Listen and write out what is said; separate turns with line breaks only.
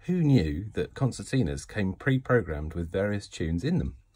Who knew that concertinas came pre-programmed with various tunes in them?